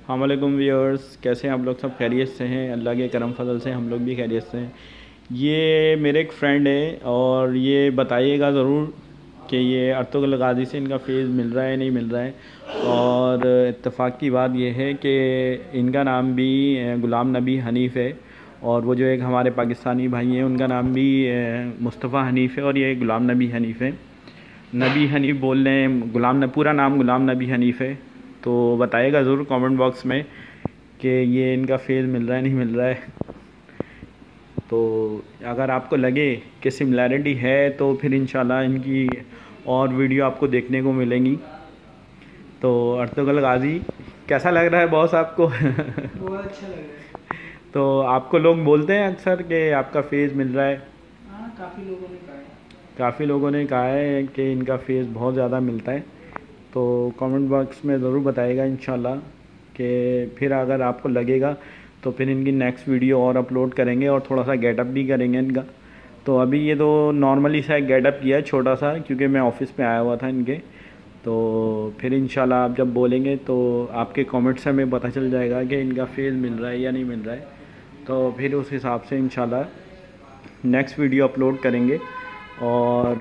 अस्सलामुअलैकुम व्यूअर्स, कैसे हैं आप लोग? सब खैरियत से हैं? अल्लाह के करम फजल से हम लोग भी खैरियत से हैं। ये मेरे एक फ़्रेंड है और ये बताइएगा ज़रूर कि ये अर्तुगरुल गाज़ी से इनका फ़ेज़ मिल रहा है नहीं मिल रहा है। और इत्तेफाक की बात यह है कि इनका नाम भी ग़ुलाम नबी हनीफ़ है और वो जो एक हमारे पाकिस्तानी भाई हैं उनका नाम भी मुस्तफ़ा हनीफ़ है और ये ग़ुलाम नबी हनीफ़ है। नबी हनीफ़ बोल रहे हैं, पूरा नाम ग़ुलाम नबी हनीफ़ है। तो बताइएगा ज़रूर कमेंट बॉक्स में कि ये इनका फ़ेज़ मिल रहा है नहीं मिल रहा है। तो अगर आपको लगे कि सिमिलैरिटी है तो फिर इंशाल्लाह इनकी और वीडियो आपको देखने को मिलेंगी। तो अर्तुगरुल गाज़ी कैसा लग रहा है बॉस आपको? बहुत अच्छा लग रहा है। तो आपको लोग बोलते हैं अक्सर कि आपका फ़ेज़ मिल रहा है? हाँ, काफ़ी लोगों ने कहा है। काफ़ी लोगों ने कहा है कि इनका फ़ेज़ बहुत ज़्यादा मिलता है। तो कमेंट बॉक्स में ज़रूर बताइएगा इंशाल्लाह कि फिर अगर आपको लगेगा तो फिर इनकी नेक्स्ट वीडियो और अपलोड करेंगे और थोड़ा सा गेटअप भी करेंगे इनका। तो अभी ये तो नॉर्मली सा एक गेटअप किया है छोटा सा, क्योंकि मैं ऑफिस पे आया हुआ था इनके। तो फिर इंशाल्लाह आप जब बोलेंगे तो आपके कमेंट से हमें पता चल जाएगा कि इनका फेज़ मिल रहा है या नहीं मिल रहा है। तो फिर उस हिसाब से इंशाल्लाह नेक्स्ट वीडियो अपलोड करेंगे। और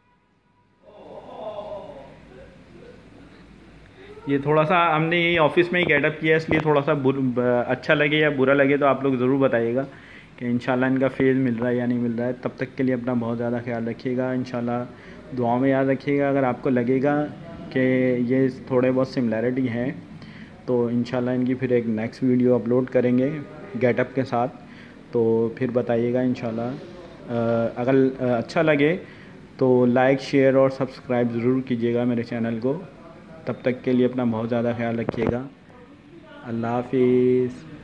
ये थोड़ा सा हमने यही ऑफिस में ही गेटअप किया है, इसलिए थोड़ा सा अच्छा लगे या बुरा लगे तो आप लोग ज़रूर बताइएगा कि इंशाल्लाह इनका फेज़ मिल रहा है या नहीं मिल रहा है। तब तक के लिए अपना बहुत ज़्यादा ख्याल रखिएगा। इंशाल्लाह दुआ में याद रखिएगा। अगर आपको लगेगा कि ये थोड़े बहुत सिमिलैरिटी हैं तो इंशाल्लाह इनकी फिर एक नेक्स्ट वीडियो अपलोड करेंगे गेटअप के साथ। तो फिर बताइएगा इंशाल्लाह। अगर अच्छा लगे तो लाइक, शेयर और सब्सक्राइब ज़रूर कीजिएगा मेरे चैनल को। तब तक के लिए अपना बहुत ज़्यादा ख्याल रखिएगा। अल्लाह हाफिज़।